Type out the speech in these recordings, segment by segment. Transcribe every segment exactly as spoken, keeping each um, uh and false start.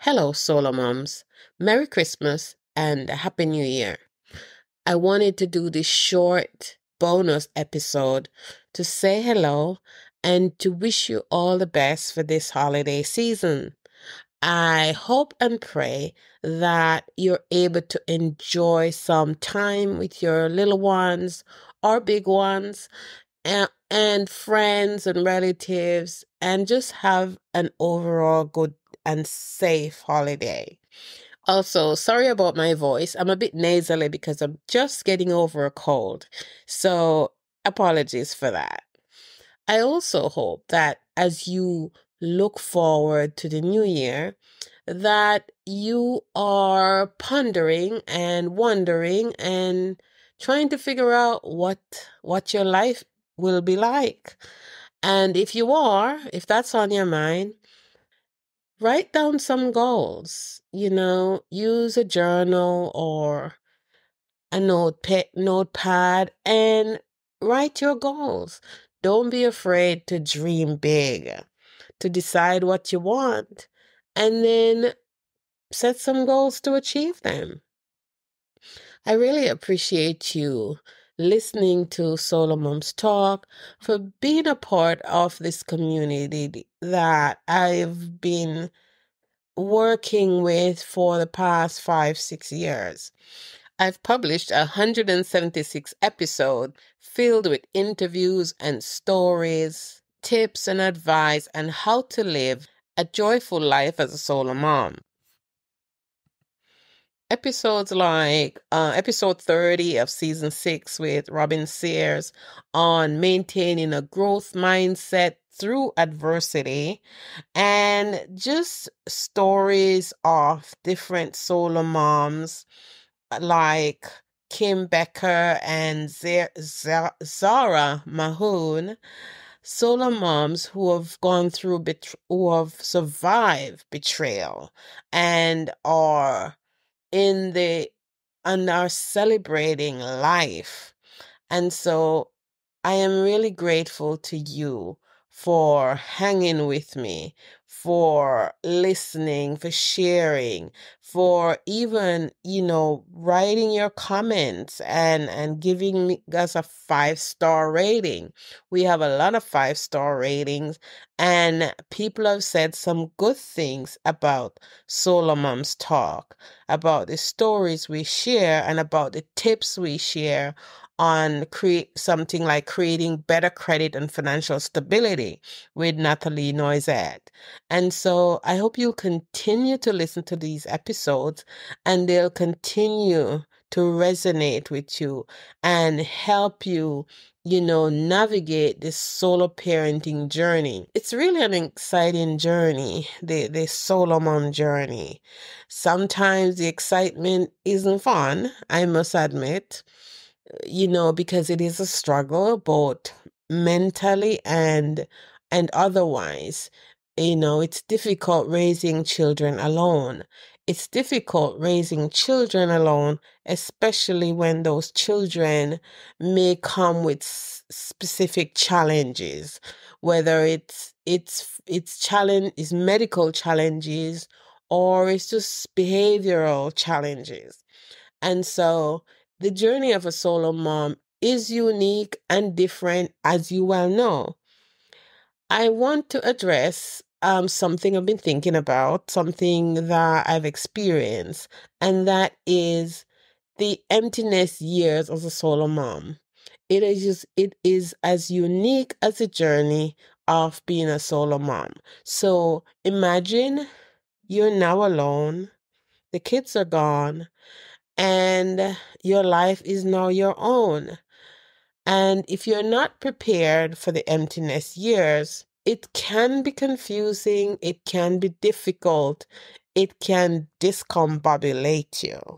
Hello, SoloMoms. Merry Christmas and a Happy New Year. I wanted to do this short bonus episode to say hello and to wish you all the best for this holiday season. I hope and pray that you're able to enjoy some time with your little ones or big ones and, and friends and relatives and just have an overall good and safe holiday. Also, sorry about my voice. I'm a bit nasally because I'm just getting over a cold. So, apologies for that. I also hope that as you look forward to the new year, that you are pondering and wondering and trying to figure out what what your life will be like. And if you are, if that's on your mind, write down some goals. You know, use a journal or a notepad, notepad and write your goals. Don't be afraid to dream big, to decide what you want, and then set some goals to achieve them. I really appreciate you listening to SoloMoms Talk, for being a part of this community that I've been working with for the past five, six years. I've published one hundred seventy-six episodes filled with interviews and stories, tips and advice on how to live a joyful life as a solo mom. Episodes like uh, episode thirty of season six with Robyn Sears on maintaining a growth mindset through adversity, and just stories of different solo moms like Kim Becker and Z- Z- Zara Mahoon, solo moms who have gone through, bet- who have survived betrayal and are in the, and are celebrating life. And so I am really grateful to you for hanging with me, for listening, for sharing, for even, you know, writing your comments and, and giving me, us a five-star rating. We have a lot of five-star ratings, and people have said some good things about SoloMoms Talk, about the stories we share and about the tips we share on create something like creating better credit and financial stability with Natalie Noisette. And so I hope you'll continue to listen to these episodes and they'll continue to resonate with you and help you, you know, navigate this solo parenting journey. It's really an exciting journey, the, the solo mom journey. Sometimes the excitement isn't fun, I must admit, you know, because it is a struggle, both mentally and and otherwise. You know, it's difficult raising children alone. It's difficult raising children alone, especially when those children may come with s- specific challenges, whether it's it's it's challenge is medical challenges or it's just behavioral challenges. And so the journey of a solo mom is unique and different, as you well know. I want to address um, something I've been thinking about, something that I've experienced, and that is the emptiness years as a solo mom. It is just, it is as unique as the journey of being a solo mom. So imagine you're now alone, the kids are gone, and your life is now your own. And if you're not prepared for the emptiness years, it can be confusing, it can be difficult, it can discombobulate you.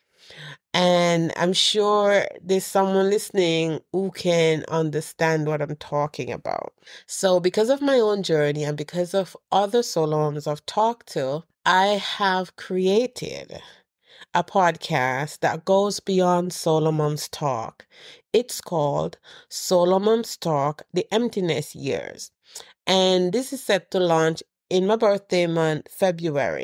And I'm sure there's someone listening who can understand what I'm talking about. So because of my own journey and because of other solo moms I've talked to, I have created a podcast that goes beyond SoloMoms Talk. It's called SoloMoms Talk, The Emptiness Years. And this is set to launch in my birthday month, February.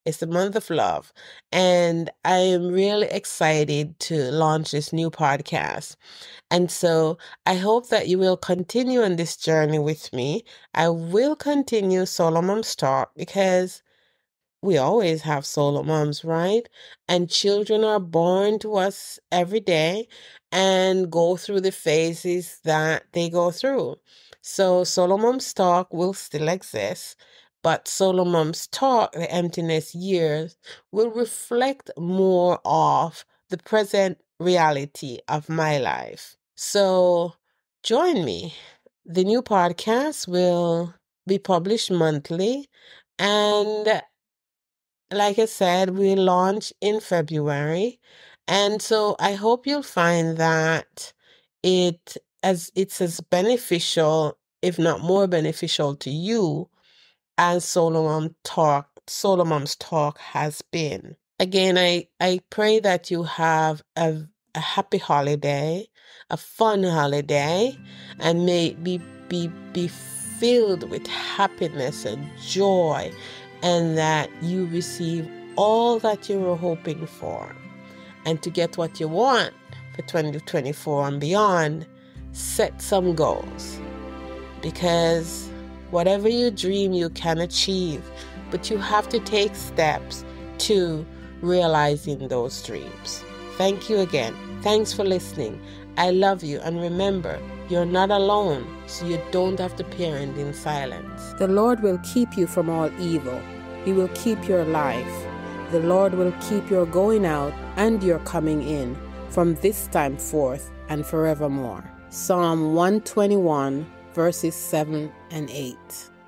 It's the month of love. And I am really excited to launch this new podcast. And so I hope that you will continue on this journey with me. I will continue SoloMoms Talk because we always have solo moms, right? And children are born to us every day and go through the phases that they go through. So Solo Moms Talk will still exist, but Solo Moms Talk, the emptiness years, will reflect more of the present reality of my life. So join me. The new podcast will be published monthly, and like I said, we launch in February. And so I hope you'll find that it as it's as beneficial, if not more beneficial to you as Solo Mom Talk, Solo Moms Talk has been. Again, I, I pray that you have a, a happy holiday, a fun holiday, and may it be, be, be filled with happiness and joy, and that you receive all that you were hoping for. And to get what you want for twenty twenty-four and beyond, set some goals. Because whatever you dream, you can achieve. But you have to take steps to realizing those dreams. Thank you again. Thanks for listening. I love you. And remember, you're not alone, so you don't have to parent in silence. The Lord will keep you from all evil. He will keep your life. The Lord will keep your going out and your coming in from this time forth and forevermore. Psalm one twenty-one, verses seven and eight.